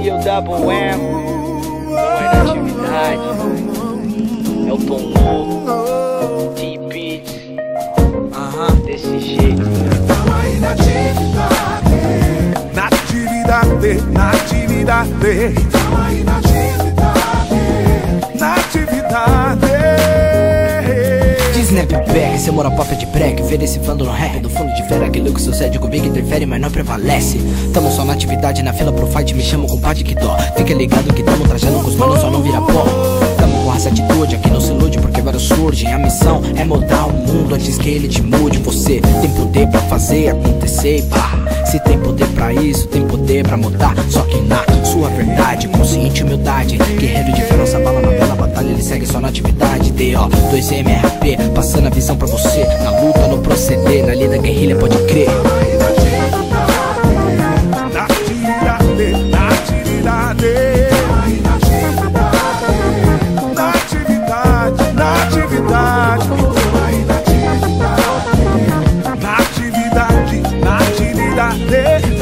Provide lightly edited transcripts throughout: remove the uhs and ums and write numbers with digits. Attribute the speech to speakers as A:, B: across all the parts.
A: MC é o Double M, não é na atividade. É o Tom Lu, T-Beats, desse jeito.
B: Na atividade, na atividade, na atividade.
C: Snapback, seu mora pop é de break, oferecendo no rap do fundo de fera. Aquilo que sucede comigo interfere, mas não prevalece. Tamo só na atividade, na fila pro fight, me chamo com compadre que dó. Fica ligado que tamo trajando com os manos, só não vira pó. Tamo com essa atitude, aqui não se ilude, porque vários surgem. A missão é mudar o mundo antes que ele te mude. Você tem poder pra fazer acontecer, pá. Se tem poder pra isso, tem poder pra mudar. Só que na sua verdade, consciente humildade. Guerreiro de fé, nossa bala na bela batalha, ele segue só na atividade. D.O. 2MRP, passando a visão pra você. Na luta, no proceder, na lida guerrilha, pode crer.
B: Na atividade, na atividade, na atividade, na atividade, na atividade, na atividade.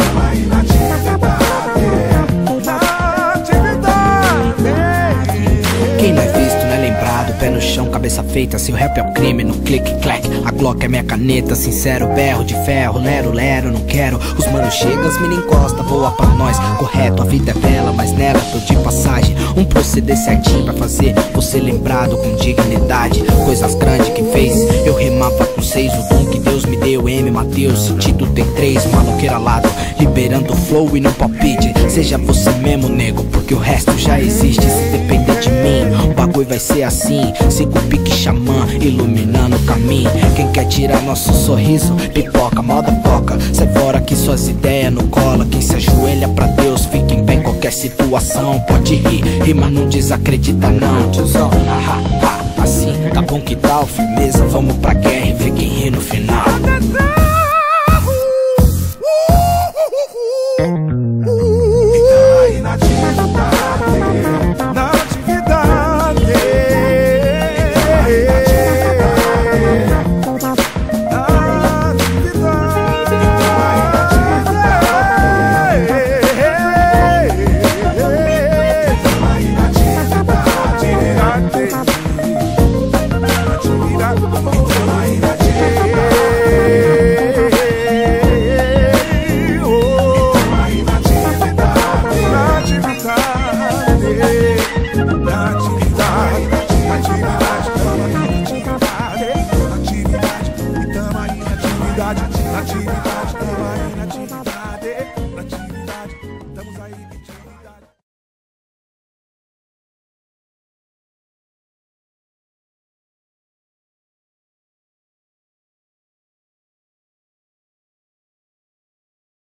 C: Quem não é visto não é lembrado, pé no chão, cabeça feita. Se o rap é o crime, no clique, clack. A Glock é minha caneta, sincero, berro de ferro. Lero, lero, não quero. Os manos chegam, as mina encosta, voa pra nós. Correto, a vida é bela, mas nela tô de passagem. Um proceder certinho pra fazer você lembrado com dignidade. Coisas grandes que fez, eu remava com 6. O dom que Deus me deu, M. Mateus, sentido tem 3. Maloqueira lado, liberando flow e no palpite. Seja você mesmo, nego, porque o resto já existe. Se depender de mim, o bagulho vai ser assim. Sigo o pique xamã, iluminando o caminho. Quem quer tirar nosso sorriso, pipoca, moda foca. Sai fora que suas ideias não cola. Quem se ajoelha pra Deus, fica em pé em qualquer situação. Pode rir, rima não desacredita não, tiozão. Assim, tá bom que tal, firmeza. Vamos pra guerra e ver quem ri no final.